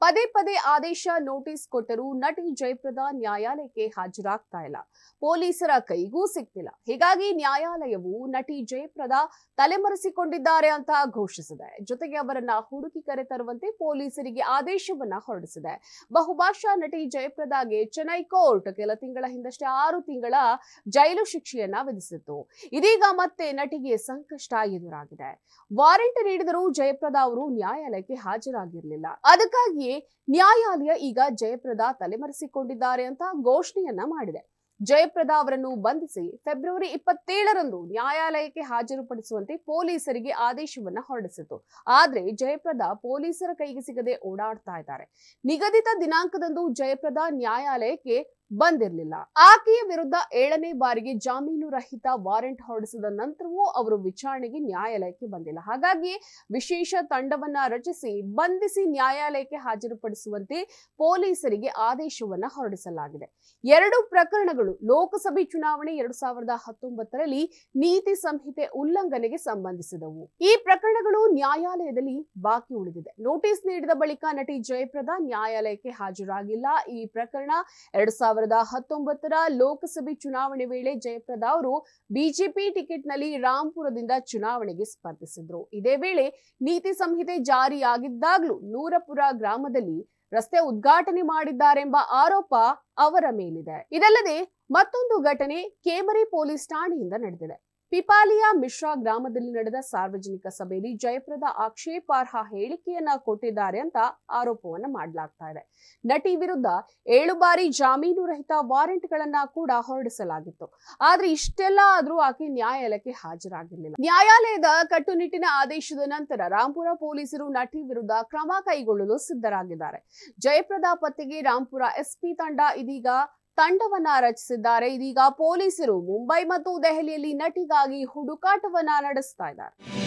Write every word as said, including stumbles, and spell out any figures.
ಪದೇ ಪದೇ ಆದೇಶ ನೋಟಿಸ್ ಕೊಟ್ಟರೂ ನಟಿ ಜಯಪ್ರದಾ ನ್ಯಾಯಾಲಯಕ್ಕೆ ಹಾಜರಾಗ್ತಾ ಇಲ್ಲ. ಪೊಲೀಸರ ಕೈಗೂ ಸಿಗ್ತಿಲ್ಲ. ಹೀಗಾಗಿ ನ್ಯಾಯಾಲಯವು ನಟಿ ಜಯಪ್ರದಾ ತಲೆಮರೆಸಿಕೊಂಡಿದ್ದಾರೆ ಅಂತ ಘೋಷಿಸಿದೆ. ಜೊತೆಗೆ ಅವರನ್ನ ಹುಡುಕಿ ಕರೆತರುವಂತೆ ಪೊಲೀಸರಿಗೆ ಆದೇಶವನ್ನ ಹೊರಡಿಸಿದೆ. ಬಹುಭಾಷಾ ನಟಿ ಜಯಪ್ರದಾಗೆ ಚೆನ್ನೈ ಕೋರ್ಟ್ ಕೆಲ ತಿಂಗಳ ಹಿಂದಷ್ಟೇ ಆರು ತಿಂಗಳ ಜೈಲು ಶಿಕ್ಷೆಯನ್ನ ವಿಧಿಸಿತ್ತು. ಇದೀಗ ಮತ್ತೆ ನಟಿಗೆ ಸಂಕಷ್ಟ ಎದುರಾಗಿದೆ. ವಾರೆಂಟ್ ನೀಡಿದರೂ ಜಯಪ್ರದಾ ಅವರು ನ್ಯಾಯಾಲಯಕ್ಕೆ ಹಾಜರಾಗಿರಲಿಲ್ಲ. ಅದಕ್ಕಾಗಿಯೇ ನ್ಯಾಯಾಲಯ ಈಗ ಜಯಪ್ರದಾ ತಲೆಮರೆಸಿಕೊಂಡಿದ್ದಾರೆ ಅಂತ ಘೋಷಣೆಯನ್ನ ಮಾಡಿದೆ. ಜಯಪ್ರದಾ ಅವರನ್ನು ಬಂಧಿಸಿ ಫೆಬ್ರವರಿ ಇಪ್ಪತ್ತೇಳರಂದು ನ್ಯಾಯಾಲಯಕ್ಕೆ ಹಾಜರುಪಡಿಸುವಂತೆ ಪೊಲೀಸರಿಗೆ ಆದೇಶವನ್ನ ಹೊರಡಿಸಿತು. ಆದ್ರೆ ಜಯಪ್ರದಾ ಪೊಲೀಸರ ಕೈಗೆ ಸಿಗದೆ ಓಡಾಡ್ತಾ ಇದ್ದಾರೆ. ನಿಗದಿತ ದಿನಾಂಕದಂದು ಜಯಪ್ರದಾ ನ್ಯಾಯಾಲಯಕ್ಕೆ ಬಂದಿರಲಿಲ್ಲ. ಆಕೆಯ ವಿರುದ್ಧ ಏಳನೇ ಬಾರಿಗೆ ಜಾಮೀನು ರಹಿತ ವಾರೆಂಟ್ ಹೊರಡಿಸಿದ ನಂತರವೂ ಅವರು ವಿಚಾರಣೆಗೆ ನ್ಯಾಯಾಲಯಕ್ಕೆ ಬಂದಿಲ್ಲ. ಹಾಗಾಗಿ ವಿಶೇಷ ತಂಡವನ್ನ ರಚಿಸಿ ಬಂಧಿಸಿ ನ್ಯಾಯಾಲಯಕ್ಕೆ ಹಾಜರುಪಡಿಸುವಂತೆ ಪೊಲೀಸರಿಗೆ ಆದೇಶವನ್ನ ಹೊರಡಿಸಲಾಗಿದೆ. ಎರಡು ಪ್ರಕರಣಗಳು ಲೋಕಸಭೆ ಚುನಾವಣೆ ಎರಡ್ ಸಾವಿರದ ಹತ್ತೊಂಬತ್ತರಲ್ಲಿ ನೀತಿ ಸಂಹಿತೆ ಉಲ್ಲಂಘನೆಗೆ ಸಂಬಂಧಿಸಿದವು. ಈ ಪ್ರಕರಣಗಳು ನ್ಯಾಯಾಲಯದಲ್ಲಿ ಬಾಕಿ ಉಳಿದಿದೆ. ನೋಟಿಸ್ ನೀಡಿದ ಬಳಿಕ ನಟಿ ಜಯಪ್ರದಾ ನ್ಯಾಯಾಲಯಕ್ಕೆ ಹಾಜರಾಗಿಲ್ಲ. ಈ ಪ್ರಕರಣ ಎರಡ್ ಸಾವಿರದ ಹತ್ತೊಂಬತ್ತರ ಲೋಕಸಭೆ ಚುನಾವಣೆ ವೇಳೆ ಜಯಪ್ರದಾ ಅವರು ಬಿಜೆಪಿ ಟಿಕೆಟ್ ನಲ್ಲಿ ರಾಂಪುರದಿಂದ ಚುನಾವಣೆಗೆ ಸ್ಪರ್ಧಿಸಿದ್ರು. ಇದೇ ವೇಳೆ ನೀತಿ ಸಂಹಿತೆ ಜಾರಿಯಾಗಿದ್ದಾಗಲೂ ನೂರಪುರ ಗ್ರಾಮದಲ್ಲಿ ರಸ್ತೆ ಉದ್ಘಾಟನೆ ಮಾಡಿದ್ದಾರೆಂಬ ಆರೋಪ ಅವರ ಮೇಲಿದೆ. ಇದಲ್ಲದೆ ಮತ್ತೊಂದು ಘಟನೆ ಕೇಮರಿ ಪೊಲೀಸ್ ಠಾಣೆಯಿಂದ ನಡೆದಿದೆ. ಪಿಪಾಲಿಯ ಮಿಶ್ರಾ ಗ್ರಾಮದಲ್ಲಿ ನಡೆದ ಸಾರ್ವಜನಿಕ ಸಭೆಯಲ್ಲಿ ಜಯಪ್ರದಾ ಆಕ್ಷೇಪಾರ್ಹ ಹೇಳಿಕೆಯನ್ನ ಕೊಟ್ಟಿದ್ದಾರೆ ಅಂತ ಆರೋಪವನ್ನ ಮಾಡಲಾಗ್ತಾ ಇದೆ. ನಟಿ ವಿರುದ್ಧ ಏಳು ಬಾರಿ ಜಾಮೀನು ರಹಿತ ವಾರೆಂಟ್ ಗಳನ್ನ ಕೂಡ ಹೊರಡಿಸಲಾಗಿತ್ತು. ಆದ್ರೆ ಇಷ್ಟೆಲ್ಲ ಆದ್ರೂ ಆಕೆ ನ್ಯಾಯಾಲಯಕ್ಕೆ ಹಾಜರಾಗಿರಲಿಲ್ಲ. ನ್ಯಾಯಾಲಯದ ಕಟ್ಟುನಿಟ್ಟಿನ ಆದೇಶದ ನಂತರ ರಾಂಪುರ ಪೊಲೀಸರು ನಟಿ ವಿರುದ್ಧ ಕ್ರಮ ಕೈಗೊಳ್ಳಲು ಸಿದ್ಧರಾಗಿದ್ದಾರೆ. ಜಯಪ್ರದಾ ಪತ್ತೆಗೆ ರಾಂಪುರ ಎಸ್ಪಿ ತಂಡ ಇದೀಗ ತಂಡವನ್ನ ರಚಿಸಿದ್ದಾರೆ. ಇದೀಗ ಪೊಲೀಸರು ಮುಂಬೈ ಮತ್ತು ದೆಹಲಿಯಲ್ಲಿ ನಟಿಗಾಗಿ ಹುಡುಕಾಟವನ್ನ ನಡೆಸ್ತಾ ಇದ್ದಾರೆ.